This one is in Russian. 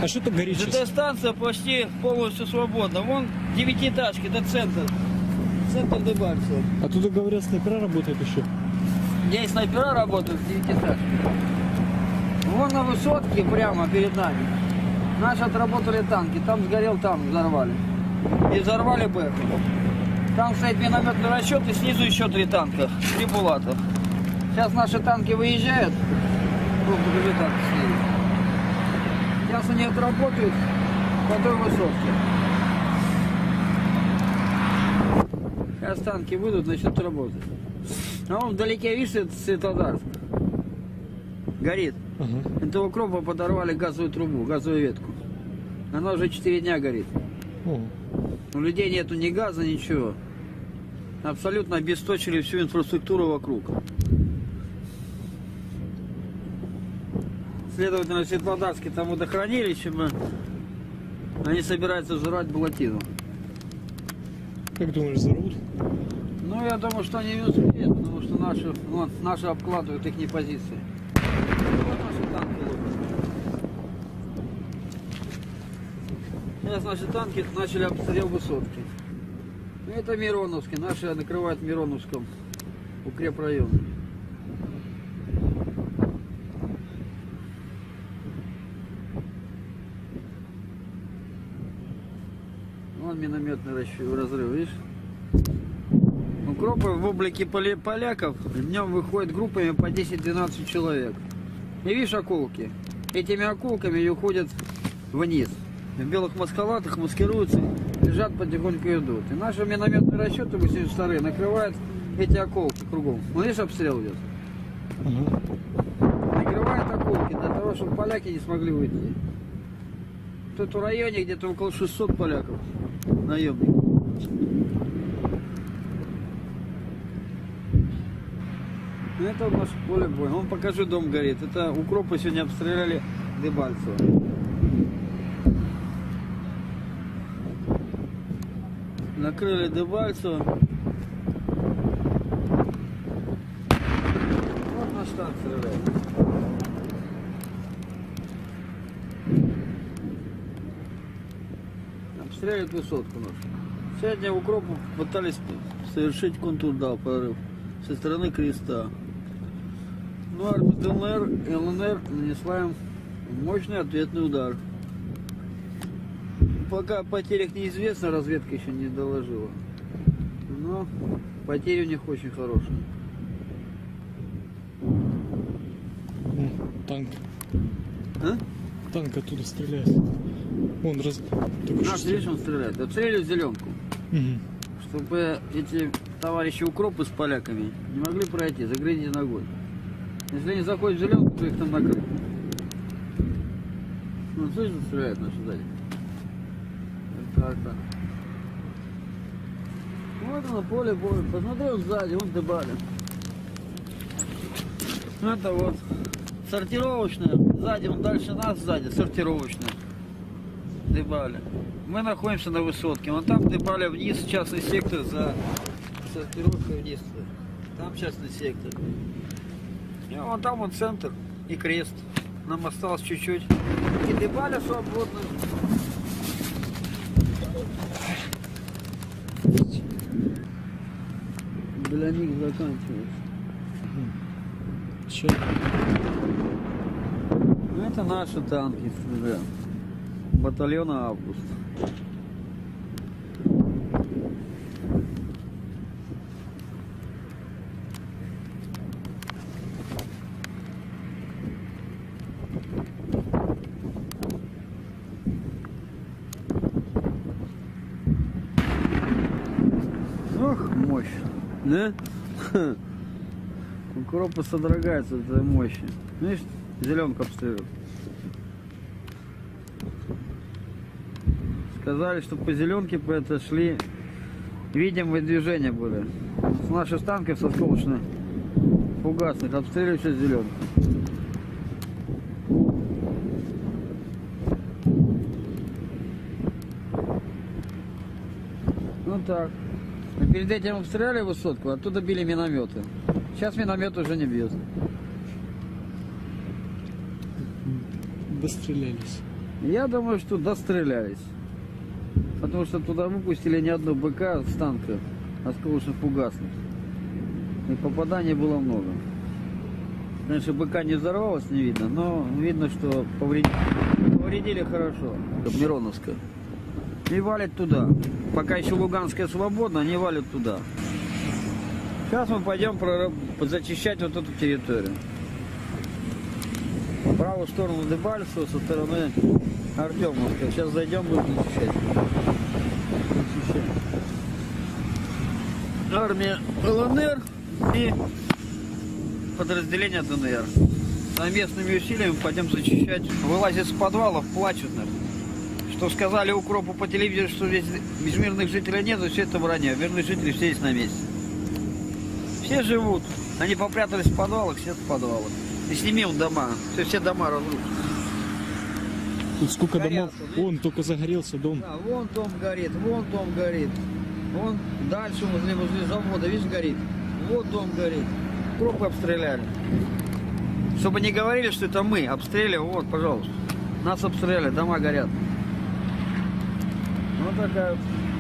А что тут горит сейчас? ЖД-станция почти полностью свободна. Вон девятиэтажки, это центр. Центр Дебальцево. А тут, говорят, снайпера работают еще. Здесь снайпера работают в девятиэтажке. Вон на высотке прямо перед нами. Наши отработали танки. Там сгорел танк, взорвали. И взорвали бэху. Там стоит минометный расчет и снизу еще 3 танка. 3 булата. Сейчас наши танки выезжают. Ну, покажи танки снизу. Сейчас они отработают по той высотке. Сейчас танки выйдут, начнут работать. А вон вдалеке, видишь, это Светлодарск. Горит. Ага. Этого укропа подорвали газовую трубу, газовую ветку. Она уже 4 дня горит. О. У людей нету ни газа, ничего. Абсолютно обесточили всю инфраструктуру вокруг. Следовательно, в Светлодарске там водохранилище, они собираются взорвать Булатину. Как думаешь, взорвут? Ну, я думаю, что они не успеют, потому что наши обкладывают их позиции. Вот наши танки лупят. Сейчас наши танки начали обстрел высотки. Это Мироновский. Наши накрывают Мироновском укрепрайоне. Вон минометный разрыв, видишь? Укропы в облике поляков днем выходят группами по 10-12 человек. И видишь околки? Этими околками уходят вниз. В белых маскалатах маскируются, лежат потихоньку идут. И наши минометные расчеты 82-е накрывают эти околки кругом. Видишь, обстрел идет? Ага. Накрывают околки для того, чтобы поляки не смогли выйти. Тут в районе где-то около 600 поляков наемников. Это наше поле боя. Вон, покажи, дом горит. Это укропы сегодня обстреляли Дебальцево. Накрыли Дебальцево. Вот наш танк стреляет. Обстреливают высотку нашу. Сегодня укропы пытались совершить контрудар, прорыв со стороны Креста. Ну, армия ДНР и ЛНР нанесла им мощный ответный удар. Пока о потерях неизвестно, разведка еще не доложила. Но потери у них очень хорошие. Танк. А? Танк оттуда стреляет. Вон только Наш, видишь, он стреляет. Обстреливали зеленку. Угу. Чтобы эти товарищи укропы с поляками не могли пройти, загрызли ногой. Если они заходят в зеленку, то их там накрыт. Ну, слышишь, стреляют наши сзади. Так. Вот оно, поле боя. Посмотри, он сзади, он Дебали. Это вот сортировочная. Сзади, он дальше нас сзади, сортировочная. Дебали. Мы находимся на высотке. Вон там Дебали вниз, частный сектор за сортировкой вниз. Там частный сектор. И вон там он центр и крест. Нам осталось чуть-чуть. И Дебали свободны. Для них заканчивается. Че? Ну, это наши танки, да. Батальона Август. Ох, мощь. Да? Укропы содрогаются от этой мощи. Видишь, зеленка обстреливает. Сказали, что по зеленке по это шли видимые движения были. С наших танков со осколочных фугасных обстреливают сейчас зеленку. Ну так. Мы перед этим обстреляли высотку, оттуда били минометы. Сейчас миномет уже не бьет. Дострелялись. Я думаю, что дострелялись. Потому что туда выпустили не одну БК с танка осколочных фугасных. И попаданий было много. Конечно, БК не взорвалась, не видно, но видно, что повредили хорошо. Мироновская. И валят туда. Пока еще Луганская свободна, они валят туда. Сейчас мы пойдем зачищать вот эту территорию. В правую сторону Дебальцева, со стороны Артемовска. Сейчас зайдем, будем зачищать. Армия ЛНР и подразделение ДНР. Совместными усилиями пойдем зачищать. Вылазят с подвалов, плачут, наверное. Что сказали укропу по телевизору, что здесь мирных жителей нет, все это вранье. Мирные жители все здесь на месте. Все живут. Они попрятались в подвалах, все в подвалах. И сними он дома. Все дома разрушены. Тут сколько Горят, домов. видишь? Вон только загорелся дом. Да, вон дом горит, вон дом горит. Вон дальше возле завода, видишь, горит. Вот дом горит. Укропы обстреляли. Чтобы не говорили, что это мы обстреливаем, вот, пожалуйста. Нас обстреляли, дома горят. Вот такая